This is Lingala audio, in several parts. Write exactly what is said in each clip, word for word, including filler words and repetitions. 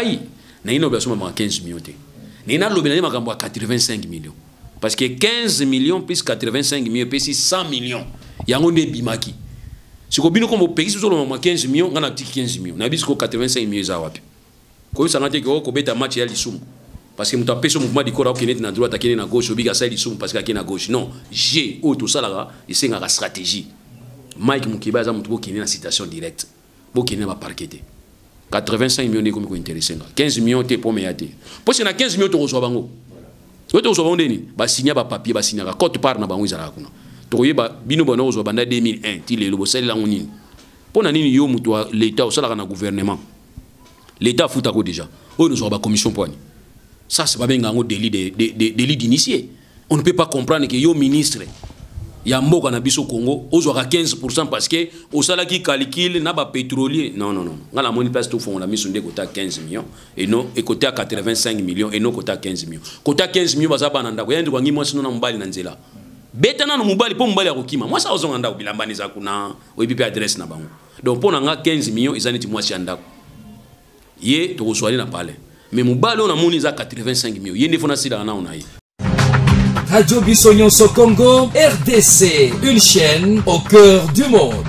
na ino obligation ba quinze millions te na ina lobela makambo à quatre-vingt-cinq millions parce que quinze millions plus quatre-vingt-cinq millions plus cent millions yango nde bimaki siko bino ko mo pekisi solo ma quinze millions ngana petit quinze millions na bisko quatre-vingt-cinq millions za wapi ko sanga te ko beta match ya lisumu parce que muta peso mouvement dikora ko kene na droite kene na gauche obiga sa lisumu parce que kene na gauche non j'ai o to sala isenga ka stratégie Mike Mukiba za mutu bo kene na citation directe bo kene ba parqueté quatre-vingt-cinq millions comme ko intéressé quinze millions te pour meyaté parce que na quinze millions to reçoit bango to to reçoit ndeni ba signer ba papier ba signer ka cote part na bango izala kuna to yeba bino bono reçoit banda deux mille un ti le lo sel la nini pona nini yo mutu l'état osala na gouvernement l'état futa ko déjà o nous ba commission poigne ça c'est pas bien un délit de délit d'initié on ne peut pas comprendre que yo ministre ya mboka na biso Congo ozwaka quinze pour cent parce que osala ki calcul na ba pétrolier non non non ngala moni place to fond la mission de côté quinze millions et non et côté quatre-vingt-cinq millions et non côté quinze millions côté quinze millions baza bana ndako yandi kwangi mwasi nona mbali na nzela beta na mbali po mbali ya kokima mwasi ozonga ndako bilambani za kuna oyibi pe adresse na bango donc pona nga quinze millions izaniti mwasi ndako ye to kozwali na pale mais mbali on a moni za quatre-vingt-cinq millions yende fona sila na ona yi Radio Bissonyonso Congo, R D C, une chaîne au cœur du monde.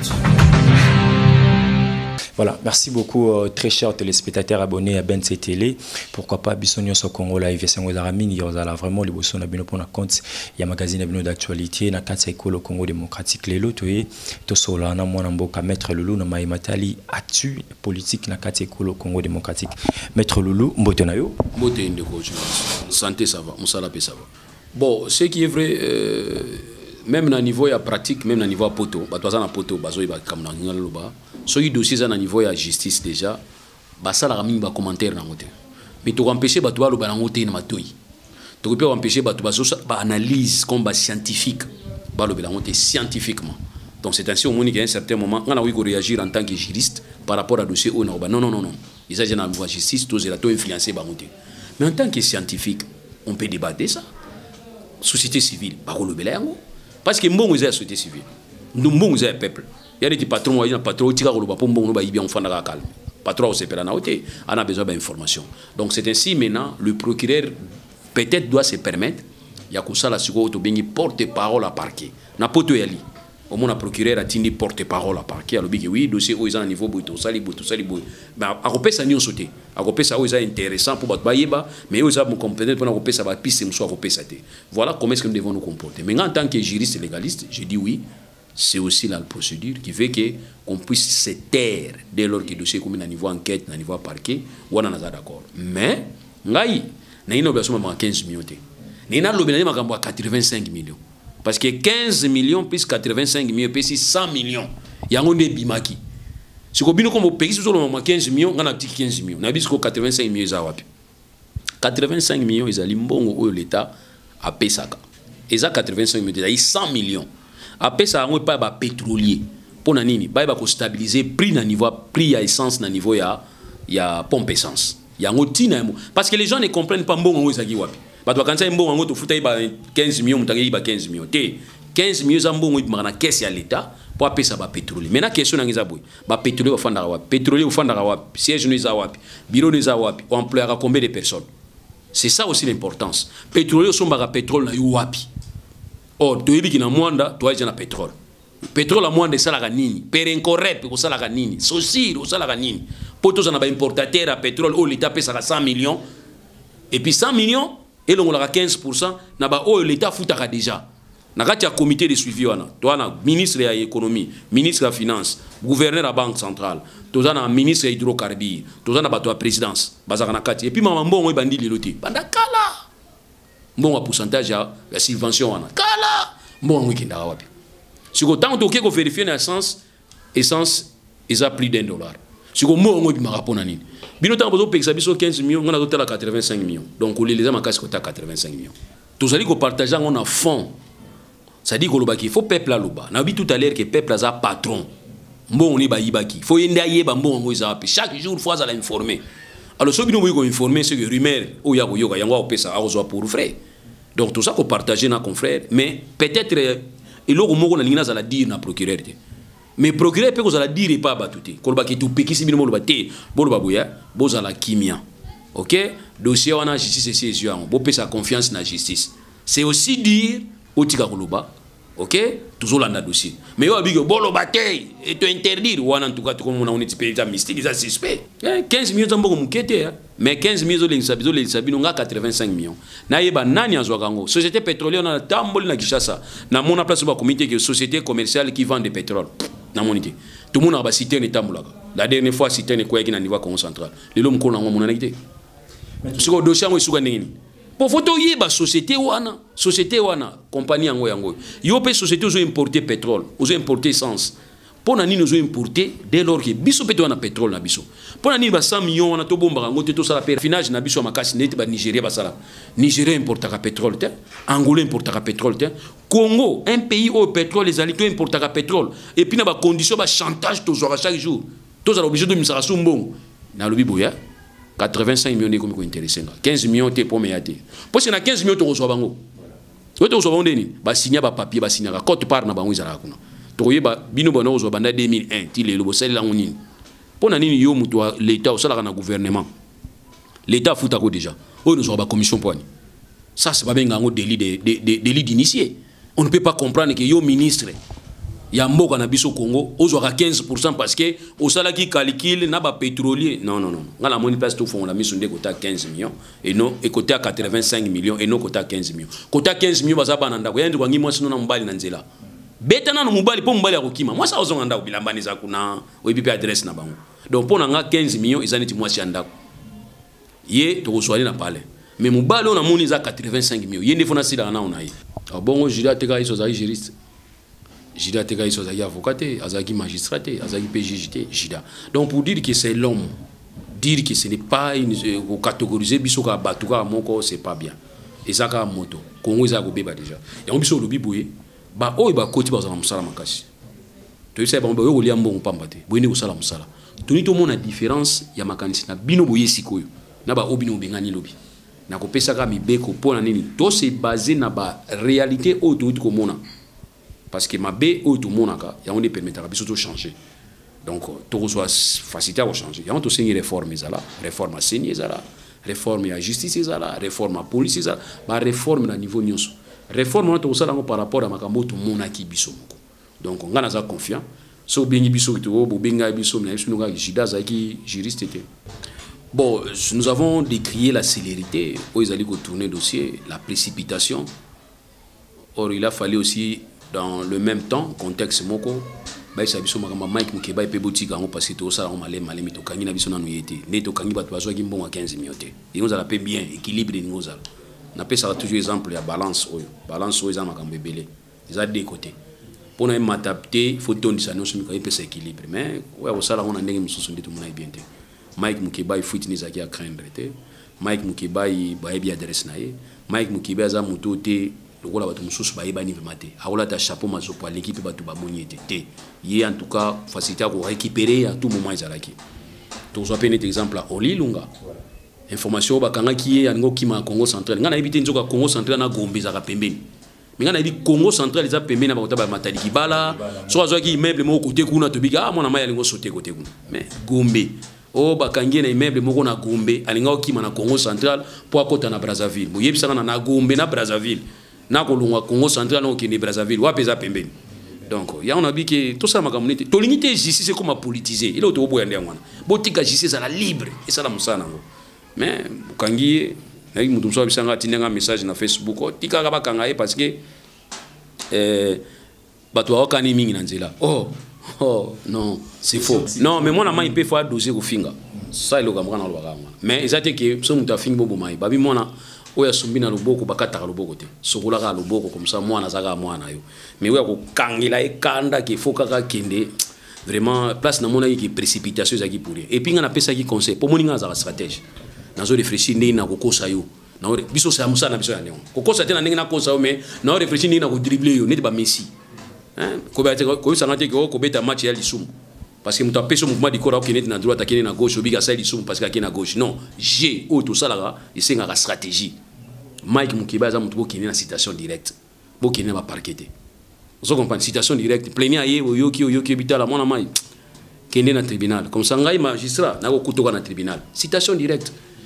Voilà, merci beaucoup euh, très chers téléspectateurs abonnés à B N C Télé. Pourquoi pas Bissonyonso Congo live c'est ngozala mingi yozala vraiment les bosso na bino pona compte ya magazine bino d'actualité na kati ekolo Congo démocratique lelo toye to sola na mwana mboka maître Loulou na Maimatali atu politique na kati ekolo Congo démocratique. Maître Loulou mbote na yo. Mbote ndeko santé ça va, musala pe ça va. Bon, ce qui est vrai, euh, même au niveau de pratique, même au niveau de poto, bah toi na poto, bah zoï bah comme na ngalo bah, so y dossier à niveau de justice déjà, bah ça la ramine bah commentaire na ngote. Mais tu empêcher bah toi le bah na ngote na matoi. Tu peux empêcher bah tu bah bah analyse comme bah scientifique, bah le bah ngote scientifiquement. Donc c'est ainsi au moins qu'à un certain moment, on a eu réagir en tant que juriste par rapport à dossier ou non bah non non non non. Il s'agit d'un niveau justice, tous les là influencé bah ngote. Mais en tant que scientifique, on peut débattre ça. Société civile, parce que bon, vous êtes société civile, nous bon, vous êtes peuple. Il y a des patrons, il y a des patrons qui ont besoin de calme. Patron, on a besoin d'informations. Donc c'est ainsi maintenant, le procureur peut-être doit se permettre, il y a que ça la seconde, porte-parole à parquet. N'a pas de yali. Au moins, le procureur a tenu porte-parole à parquet. Alors, oui, dossier où ils ont un niveau, tout ça, tout ça, mais à repérer ça, nous sauter. À repérer ça, où ils ont intéressant pour battre Bayeba, mais où ils ont compétent pour repérer ça, va piste, soit repérer ça. Voilà comment est-ce que nous devons nous comporter. Mais en tant que juriste et légaliste, je dis oui, c'est aussi la procédure qui fait que qu'on puisse se taire dès lors que le dossier est comme à niveau enquête, à niveau parquet, ou on en a d'accord. Mais, ngai, n'a une obligation à quinze millions. N'a une obligation à quatre-vingt-cinq millions. Parce que quinze millions plus quatre-vingt-cinq millions plus cent millions. Il y a un bimaki. Si vous avez un pays sur quinze millions, on a quinze millions. On a dit quatre-vingt-cinq millions. quatre-vingt-cinq millions, ils ont limbongo l'État à Pesaka. Ils ont quatre-vingt-cinq millions, ils ont cent millions. À Pesaka, on pas pétrolier. Pour nani, bah il stabiliser prix na niveau prix à essence na niveau ya ya pompe essence. Il y a un outil parce que les gens ne comprennent pas bon où ils sont. Parce que quand ça bon on te fout quinze millions, on t'a quinze millions. quinze millions zambon on na caisse à l'État pour payer ça ba pétrole. Maintenant question na ngizaboy. Ba pétrole au fond wa pétrole au fond wa siège nous wapi, bureau nous wapi, on emploiera combien de personnes. C'est ça aussi l'importance. Pétrole au son ba pétrole na wapi. Oh, tu yebi kina mwanda, tu aje na pétrole. Pétrole à mwanda ça la nini, perencorep ko ça la nini, saucir ko ça la nini. Poto ça na ba importateur à pétrole au l'État paye ça cent millions. Et puis cent millions et l'on a quinze pour cent, l'État foutaka déjà. Il y a un comité de suivi, ministre de l'économie, ministre de la finance, gouverneur de la banque centrale, le ministre de l'hydrocarbure, la présidence. Et puis, maman, bon, il bandi l'éloti. Banda kala. Bon, pourcentage de subvention. Kala. Bon, oui, kinda wapi. Si vous tant que vous vérifiez l'essence, essence, il y a plus d'un dollar. Si vous avez un rapport, bino tant que vous avez quinze millions, on a quatre-vingt-cinq millions. Donc, on les a quatre-vingt-cinq millions. Tout allez que partageons on a fond. Ça dit qu'il faut peuple à l'oba. On a dit tout à l'heure que peuple a patron. Bon, on est baïbaki. Il faut y aller bon on chaque jour faut aller informer. Alors ceux qui nous veulent informer c'est que rumeur ou ya yoga yango opesa azo pour frère. Donc tout ça qu'on partage na confrère, mais peut-être et l'autre mot qu'on a nina za la dire na procureur. Mais procureur peut qu'on a dire pas batuté. Kolba ki tu peki si bino lo baté, bo lo babuya, bo za la kimia. ok dossier wana justice esi ezwi yango bopesa confiance na justice c'est aussi dire otika koloba ok tozolanda dossier mais yo abiki boloba te et te interdire wana en tout cas tokomona on est pays mystique ça suspect quinze millions tamboko mukete mais quinze millions zolengisa bizo lengisa bino nga quatre-vingt-cinq millions na yeba nani azwaka ngo société pétrolière na tamboli na Kinshasa na mona place ba comité que société commerciale qui vend du pétrole na monité tout le monde a cité ne tambulaka la dernière fois cité ne quoi qui na niveau Congo central lelo mkono ngo mona nakité siko dossier ngo isuka nini pour photo yeba société wana société wana compagnie yango yango yo pe société ozo importer pétrole ozo importer essence pour nani nous importer dès lors que biso pétrole na pétrole na biso pour nani ba cent millions wana to bomba ngo te to sala perfinage na biso makasi neti ba Nigeria ba sala Nigeria importaka pétrole te Angola importaka pétrole te Congo un pays au pétrole les alliés importaka pétrole et puis na ba condition ba chantage to zo chaque jour to za obligé de misara sumbongo na lobi boya quatre-vingt-cinq millions comme intéressant quinze millions te pour meyater parce que na quinze millions to reçoit bango to to reçoit bango ni ba signer ba papier ba signer cote part na bango izala kuna to yeba bino bono reçoit banda deux mille un ti le lo sel la ngoni pona nini yo muto l'état au sala na gouvernement l'état futa ko déjà o nous ba commission poani ça c'est pas bien ngo délit de délit d'initié on ne peut pas comprendre que yo ministre ya mboka na biso Congo ozwaka quinze pour cent parce que au sala qui calcule na ba pétrolier non non non ngala moni place to fond la mission de côté quinze millions et non et côté quatre-vingt-cinq millions et non côté quinze millions côté quinze millions baza bananda ko yandi kwangi mwasi na mbali na nzela betana no mubali po mbali akokima mwasi ozonga ndako bilambani za kuna oyipi adresse na bango donc pona nga quinze millions izani ti mwasi ndako ye to kozwali na pale mais mubali on a moni za quatre-vingt-cinq millions yende fona sila na ona yi bongo jira teka iso za juriste Jida Tega is avocat, Azagi magistrat, Azagi P J T, Jida. Donc pour dire que c'est l'homme, dire que ce n'est pas une catégoriser bisoka batuka moko c'est pas bien. Et ça ka moto, Congo za gobeba déjà. Et on biso lobi boye, ba o ba koti ba za musala makasi. To sais ba yo olia mbongo pambate, boyeni ko sala musala. Toni to mona différence ya makanisi na bino boye sikoyo. Na ba obino bengani lobi. Na ko pesa ka mibeko pona nini? To se basé na ba réalité o to ko mona. Parce que ma B ou tout le monde a on permet à de changer donc tout soit facilité à changer il y a aussi une réforme là réforme à signer là réforme à justice là réforme à police là ma réforme à niveau nyonso réforme on tout ça par rapport à makambo tout le monde qui biso donc on a confiance so bien biso to bo benga biso na biso nga jida za ki juriste était bon nous avons décrié la célérité où ils allaient tourner dossier la précipitation or il a fallu aussi dans le même temps contexte moko ba sabiso makamba Mike Mukeba pe botika ngo parce que to sala ngomale male mito kangi na biso na nuyete ne to kangi bato bazwa ki mbongo quinze millions te ngo za la pe bien équilibre ngo za na pe ça toujours exemple ya balance oyo balance oyo za makamba belé za deux côtés pour na m'adapter faut ton ça non sumi ka pe ça équilibre mais ouais au sala ngona ndenge misusu ndito mona bien te Mike Mukeba faut ni za ki a craindre te Mike Mukeba ba e bien adresse na ye Mike Mukeba za muto te lokola bato mususu ba yebani vemate akola ta chapeau mazopo l'équipe bato ba moniete te ye en tout cas facilité à récupérer à tout moment izalaki to zo peine exemple à Oli Lunga information ba kanga ki yango kima Congo central ngana ebite nzoka Congo central na Gombe za pembeni mais ngana ebi Congo central za pembeni na bakota ba mataliki bala so azwaki immeuble mo côté kuna to bika mona maya lingo sauter côté kuna mais Gombe o bakangi na immeuble moko na Gombe alinga kima na Congo central po akota na Brazzaville mo yebisa na Gombe na Brazzaville na kolungwa Congo central na okende Brazzaville wapeza pembeni donc ya on a dit que tout ça ma communauté to limiter justice c'est comme politiser il auto boya ndengwana botika justice à la libre et ça la musana mais kangi na mutu mso bisanga tinenga message na Facebook tika ka bakanga parce que euh bato wakani mingi na nzela oh oh non c'est faux non mais moi na mai peut faire dossier ko finga ça il okamwa na lwaka mais ezate que so mutu afingi bobo mai babi mona oya sumbina loboko bakata loboko te sokola ka loboko comme ça mwana zaka mwana yo mais oya ko kangela e kanda ki foka ka kende vraiment place na mona ki précipitation zaki pour et puis ngana pesa ki conseil pour moninga za stratégie nazo réfléchir ndé na kokosa yo na biso sa musa na biso ya néon kokosa te na ndenge na kosa mais na réfléchir ndé na ko dribbler yo net ba Messi hein ko ba te ko sanga te ko beta match ya Lisum parce que muta peso mouvement di kora okene na droite akene na gauche obiga sa Lisum parce que akene na gauche non G o to sala ga isenga ka stratégie Mike Mukeba za mutu bokene na citation directe bokene ba parquet vous comprenez citation directe plaignant aye yoki yoki bitala mona mai kende na tribunal comme ça ngai magistrat na ko kutoka na tribunal citation directe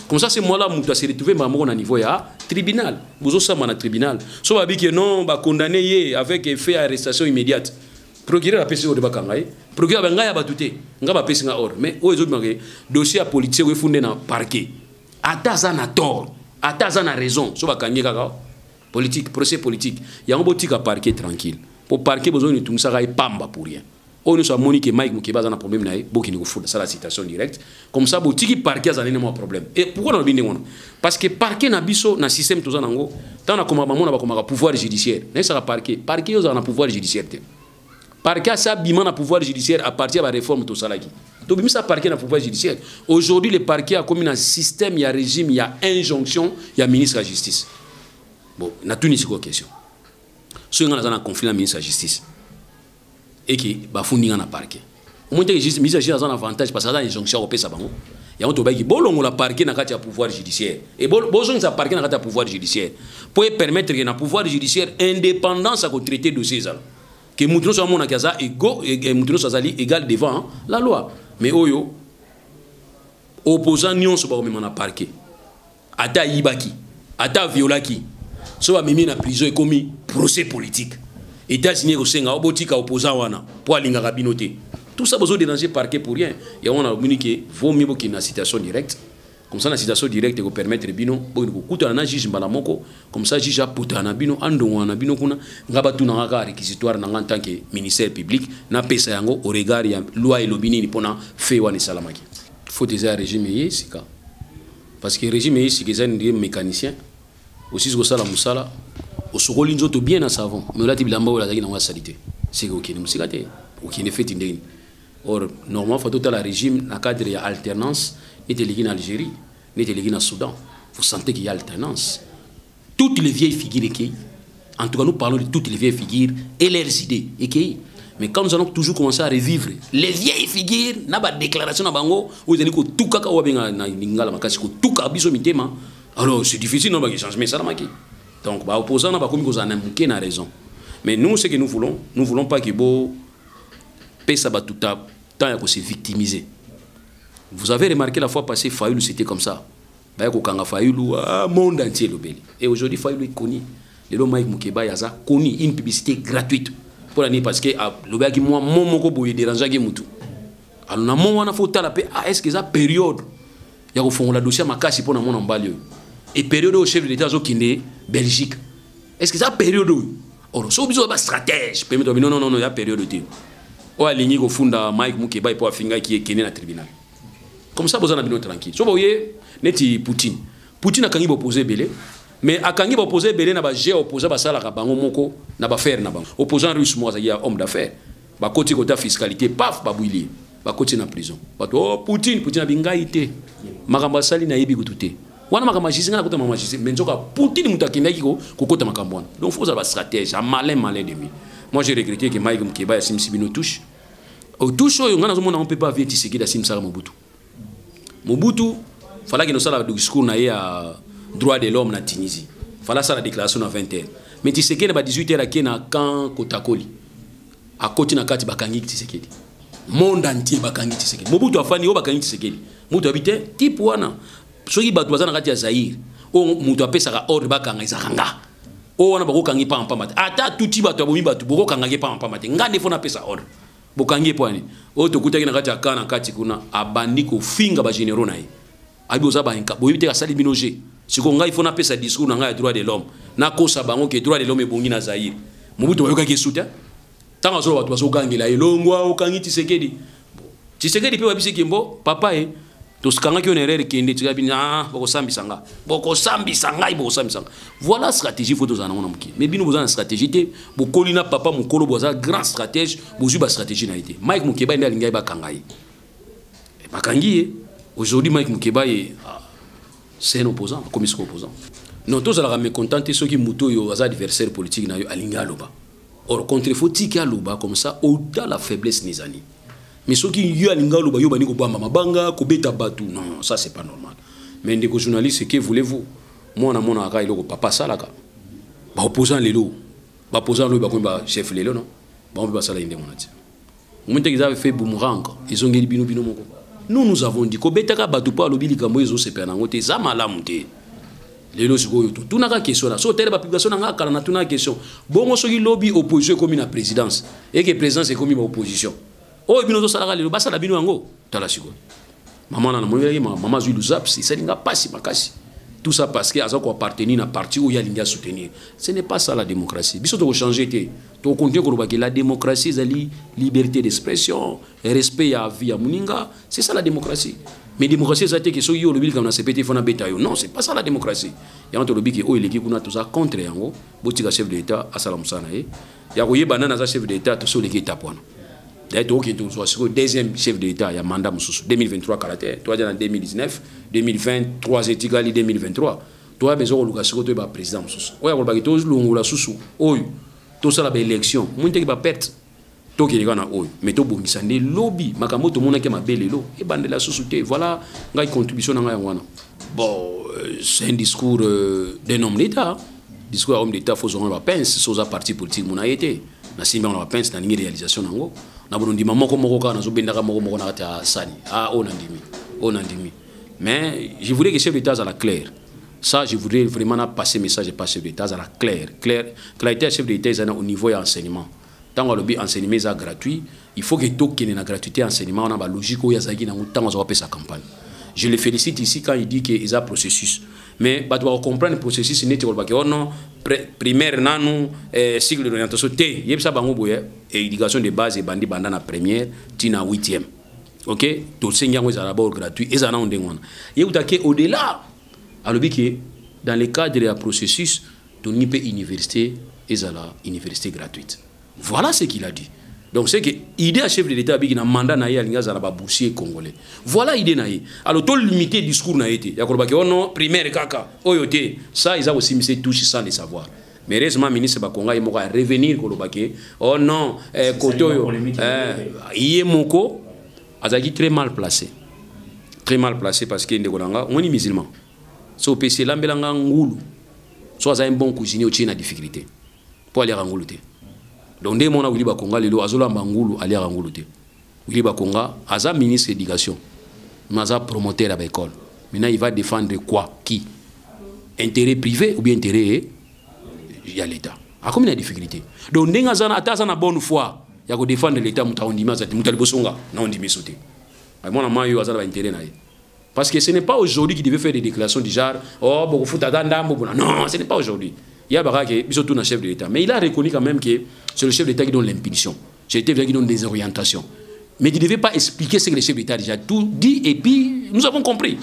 Comme ça, c'est moi là, je suis retrouvé à mon niveau à tribunal. Vous avez ça, tribunal. Si vous avez dit que non, bah condamné avec effet d'arrestation immédiate. Procureur a passé au débat kangai. Procureur a ngaya batute. Ngaba passé nga or. Mais aux autres manqué dossier politique où fondé dans parquet. Ataza na tort. Ataza na raison. So ba kangi kaka. Politique, procès politique. Il y a un boutique à parquet tranquille. Pour parquet besoin de tout ça ga pamba pour rien. On nous a monique Mike Mukeba a un problème là, beaucoup nous fout ça la citation directe. Comme ça, boutique parquet ça n'a pas problème. Et pourquoi on a bien parce que parquet na biso na système tout ça nango. Tant na comme maman na comme pouvoir judiciaire. Mais ça parquet, parquet ils ont un pouvoir judiciaire. Parquet ça bima na pouvoir judiciaire à partir de la réforme tout ça là qui. Donc bima ça parquet na pouvoir judiciaire. Aujourd'hui le parquet a comme un système, il y a régime, il y a injonction, il y a ministre de la justice. Bon, na tout ni quoi question. Si on a un conflit la ministre de la justice. Et qui va fondre dans le parquet. Au moins, il y a un avantage parce que dans l'injonction européenne, il y a un tobac qui bolon la parquet dans le pouvoir judiciaire. Et bolon ça parquet dans le pouvoir judiciaire pour permettre que le pouvoir judiciaire indépendance à traiter dossiers que nous sommes mon akaza égaux et nous sommes égal devant la loi. Mais oyo opposant nion so ba même na parquet. Ata yibaki, ata violaki. So ba mimi na prison et commis procès politique. États-Unis au Sénat, au botika opposant wana pour alinga rabinoté. Tout ça besoin de déranger parquet pour rien. Et on a communiqué vaut mieux qu'il y ait une citation directe. Comme ça la citation directe va permettre bino bon ko kuta na juge mbalamoko comme ça juge aputa na bino ando na bino kuna ngaba tuna ngaka réquisitoire na en tant que ministère public na pesa yango au regard ya loi et lobini ni pona fait wana salamaki. Faut des régime yi sika. Parce que régime yi sika c'est un mécanicien aussi ko sala musala au sokoli nzoto bien na savon mais là tibilamba wala zaki na wa salité c'est que okini musikate okini fait ndeni or normalement faut tout la régime na cadre ya alternance et délégué en Algérie ni délégué en Soudan vous sentez qu'il y a alternance toutes les vieilles figures qui en tout cas nous parlons de toutes les vieilles figures et leurs idées et qui mais quand nous allons toujours commencer à revivre les vieilles figures na ba déclaration na bango vous allez ko tout kaka wa benga na ngala makasi ko tout ka biso mitema alors c'est difficile non ba changer ça na maki. Donc, les opposants n'ont pas comme ils ont raison. Mais nous, ce que nous voulons, nous ne voulons pas que vous puissiez tout le temps se victimiser. Vous avez remarqué la fois passée, Fayoulou, c'était comme ça. Fayoulou, le monde entier. Et aujourd'hui, Fayoulou est connu. Le Mike Mukeba a connu une publicité gratuite. Pour l'année, parce que le gars qui m'a dit déranger Mutu. Alors, on a fait la paix. Est-ce que ça période il y a un dossier à ma casse pour mon embalio. Et période au chef de l'État qui est Belgique. Est-ce que ça période or so biso ba stratège permettre non non non il y a période de o aligné au fond da Mike Mukeba pour finga qui est kené na tribunal. Comme ça besoin bino tranquille. So voyez neti Poutine. Poutine a kangi opposé belé mais a kangi opposé belé na ba gé opposé ba sala ka bango moko na ba faire na bango. Opposant russe moi ça y a homme d'affaires. Ba côté côté fiscalité paf ba bouili. Ba côté na prison. Ba oh Poutine Poutine a bingaité. Makamba sali na yebi kututé. Wana makamba jisi ngana kota mama jisi menzoka Poutine mutakenda kiko kokota makambwana. Donc faut avoir stratège, un malin malin de lui. Moi j'ai regretté que Mike Mukeba ya Sim Sibino touche. Au touche on ngana zomona on peut pas vivre Tshisekedi da Sim Sala Mobutu. Mobutu fallait que nous sala discours na ya droit de l'homme na Tunisie. Fallait ça la déclaration à vingt heures. Mais Tshisekedi ba dix-huit heures à na camp Kotakoli. À côté na kati bakangi Tshisekedi. Monde entier bakangi Tshisekedi. Mobutu afani o bakangi Tshisekedi. Mobutu habite type wana soki bato bazana kati ya Zaire o mutu apesaka ordre bakanga izakanga o wana bakokangi pa mpamate ata tuti bato abomi bato bokokangi pa mpamate ngande fona pesa ordre bokangi poani o tokutaki na kati ya kana kati kuna abandi ko finga ba généraux nae abiboza ba inka boyite ka sali binoje siko ngai fona pesa discours na ngai droit de l'homme na kosa bango ke droit de l'homme ebongi na Zaire Mobutu bayoka ke suta tanga so bato bazokangela elongwa okangi Tshisekedi Tshisekedi pe wabisi kimbo papa e to skanga ki onerere kende tu gabi na boko sambisanga boko sambisanga boko sambisanga voilà stratégie photo za na muki mais bino bozana stratégie te bokoli na papa mukolo boza grand stratège bozu ba stratégie na été Mike Mukeba ndi alingai ba kangai e bakangi aujourd'hui Mike Mukeba est c'est un opposant comme il est opposant non tous ala me contenter ceux qui muto yo az adversaire politique na yo alinga loba or contre faut tika loba comme ça au-delà la faiblesse nizani. Mais ceux qui y a l'ingalo ba yo bani ko bamba mabanga ko beta batu non ça c'est pas normal mais ndeko journaliste que voulez-vous moi na mona ka iloko papa salaka ba opposant lelo ba opposant lo ba ko ba chef lelo non ba on ba sala inde monati moment qu'ils avaient fait boomerang ils ont ngeli bino bino moko nous nous avons dit que betaka batupa lobi likambo ezo sepena ngote za malamu te. Lelo sikoyo tout tout naka question là so tele ba publication nga kala na tuna question bongo soki lobby opposition comme na présidence et que présidence est comme opposition oh bino to sala lelo basa la bino ngo tala sikoyo maman na moneli maman zulu zaps c'est nga pasi makasi tout ça parce que aza ko appartenir na parti où il y a l'india soutenir ce n'est pas ça la démocratie biso to changer té to continuer ko que la démocratie c'est la liberté d'expression respect à vie à muninga c'est ça la démocratie. Mais la démocratie, c'est que si on a un C P T, non, c'est pas ça la démocratie. Il y a un lobby qui est tout ça contre yango, botika chef d'État, à Salam Sanae. Il y a un banana chef d'État, tout ça qui est tapon. D'ailleurs, qui est le deuxième chef d'État, il y a mandat deux mille vingt-trois caractère, toi en deux mille dix-neuf, deux mille vingt, trois étigali deux mille vingt-trois. Toi besoin de Lucas Koto ba président mususu. Oya ko ba to longola susu. Oyo. To sala ba élection, mun te ba perte. To ki ngana oyo. Mais to bongisa ne lobby, makambo to mona ke mabelelo e bandela susu te. Voilà, ngai contribution na ngai wana. Bon, c'est un discours euh, d'un homme d'État. Discours d'un homme d'État faut on va penser sur sa parti politique mon a été. Na simba on va penser na ngi réalisation nango. Na bono ndima moko moko kana zo bendaka moko moko na ta sani. Ah on ndimi. On ndimi. Mais je voulais que le chef d'État soit clair. Ça, je voudrais vraiment passer message et pas chef d'État, ça la clair. Clair, clarité chef d'État, c'est au niveau de l'enseignement. Tant que le enseignement est gratuit, il faut que tout qui est la gratuité enseignement, on a la logique où il y a tant qu'on sa campagne. Je le félicite ici quand il dit qu'il y a un processus. Mais on doit comprendre le processus, c'est que non, primaire, nanou, cycle d'orientation, T, il y a ça et éducation de base et bandi bandana première, tina huitième. Ok, tout le Seigneur est d'abord gratuit et ça n'a pas de il y a au-delà. Alors que dans le cadre du processus, tu n'as pas université et la université gratuite. Voilà ce qu'il a dit. Donc c'est que l'idée à chef de l'État qui a un mandat na un boursier congolais. Voilà l'idée naïe. Alors tout limité discours na été. Il y a que oh non primaire kaka oyote ça ils ont aussi mis touche sans le savoir. Mais heureusement ministre Bakonga il m'a revenir ko lobake oh non eh kotoyo eh yemoko azaki très mal placé. Très mal placé parce que ndeko on est musulman. So P C l'ambelanga ngulu. Soit un bon cuisinier au Chine a difficulté. Pour aller à ngulu te. Donc dès mon a Willy Bakonga lelo azola ngulu aller à ngulu te. Willy Bakonga aza ministre d'éducation. Maza promoteur à l'école. Maintenant il va défendre quoi qui intérêt privé ou bien intérêt il y a l'État. A combien de difficultés. Donc denga zana atasa na bonne foi. Il y a ko défendre l'État mutaondima za mutalibosonga na ondimi sauter. Ay mona mayo azala intérêt na ye. Parce que ce n'est pas aujourd'hui qu'il devait faire des déclarations du genre oh beaucoup fout à non ce n'est pas aujourd'hui. Il y a Barake surtout un chef de l'État mais il a reconnu quand même que c'est le chef de l'État qui donne l'impulsion. C'est l'État qui donne des orientations. Mais il ne devait pas expliquer ce que le chef de l'État a déjà tout dit et puis nous avons compris.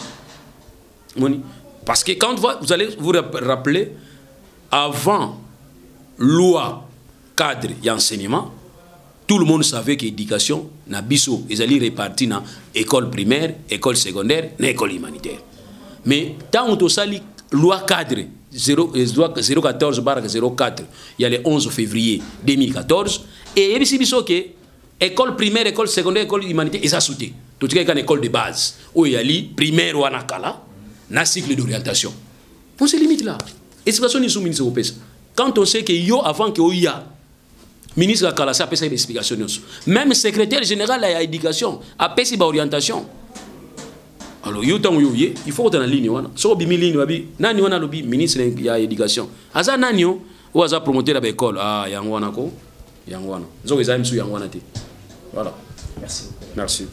Parce que quand vous allez vous rappeler avant loi cadre et enseignement tout le monde savait que l'éducation na biso ils allaient répartir dans école primaire, école secondaire, na école humanitaire. Mais tant on sali loi cadre zéro quatorze barre zéro quatre, il y a le onze février deux mille quatorze et ici biso que école primaire, école secondaire, école humanitaire et ça sauté. Tout cas une école de base où il y a li primaire ou anakala na cycle d'orientation. On se limite là. Explication ni sous ministre européen. Quand on sait que yo avant que il y a ministre de la a fait des explications. Même le secrétaire général de l'éducation a fait des orientations. Alors, il faut que tu aies une ligne. Si tu as une ligne, tu as une ministre de l'éducation. Tu as une ligne, tu as promoteur de l'école. Ah, il y a un peu. Il y a un peu. Voilà. Merci. Merci.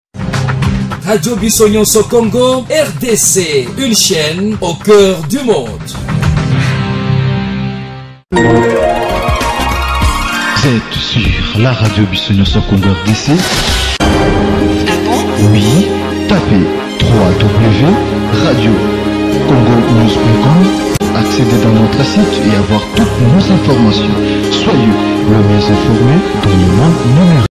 Radio Bissognon au Congo, R D C, une chaîne au cœur du monde. Vous êtes sur la radio Bissognon au Congo R D C. Ah bon? Oui, tapez w w w point radio congo news point com, accédez dans notre site et avoir toutes nos informations. Soyez le mieux informés dans le monde numérique.